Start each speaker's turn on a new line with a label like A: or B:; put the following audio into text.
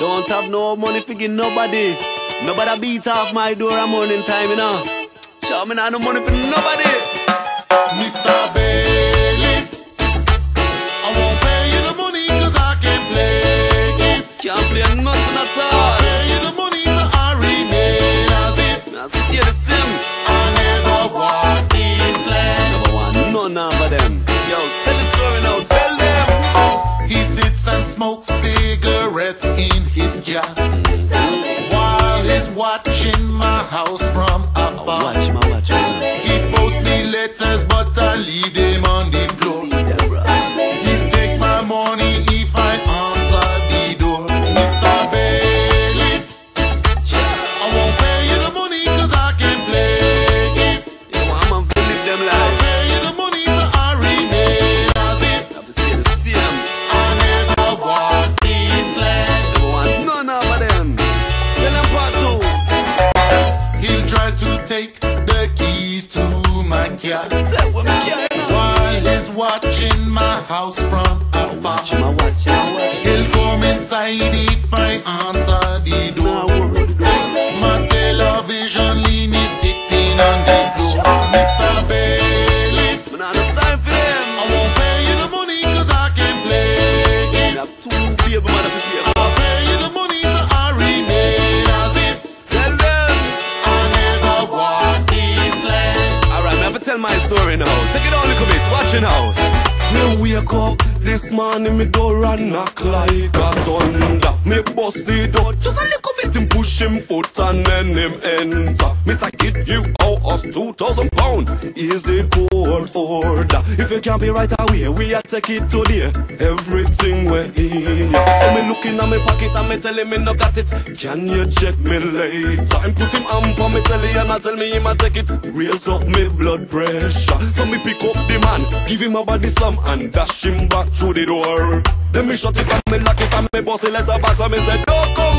A: Don't have no money for give nobody. Nobody beat off my door at morning time, you know. Sure, me not no money for nobody.
B: Mr. Bailiff, I won't pay you the money cause I can't play it.
A: Can't play nothing at all.
B: I'll pay you the money so I remain as if
A: That's still the same.
B: I never walked this land.
A: Never want none of them. Yo, tell the story now, tell them.
B: He sits and smokes cigarettes in his car while he's watching my house from afar.
A: Watch my watch.
B: He posts me letters but I leave them on the floor. He'll take my money if I answer the door. Mr. Bailiff, I won't pay you the money cause I can't play it.
A: You want man to live them
B: I'll
A: life.
B: pay you the money so I remain as if
A: Have to say the same.
B: I never walked this land.
A: Never want none of them. Tell them part two.
B: He'll try to take the keys to my car
A: Say what me care now.
B: while he's watching my house from afar.
A: Watch my watch.
B: He'll come inside if I answer the
A: No
B: door.
A: worries.
B: My television leave me sitting on the floor. Mr. Bailiff,
A: Man, I no time for them.
B: I won't pay you the money cause I can't play
A: You
B: it.
A: have two baby mother to pay.
B: I'll pay you the money so I remain as if
A: Tell them.
B: I never walked this land.
A: Alright, me have to tell my story now. Take it on a little bit, watch it now. Me wake up this morning, me door and knock like a thunder. Me bust the door, just a little bit, him push him foot and then him enter. Mr. Kid, you out of 2,000 pound is the court order. If you can't be right away, we a take it today. Everything we're in ya. So me looking at me pocket and me telling me no got it. Can you check me later? And put him amp on me telly and I tell me him a take it. Raise up me blood pressure. So me pick up the man, give him a body slam and dash him back through the door. Then me shut it and me lock it and me bust the letter box and me say don't come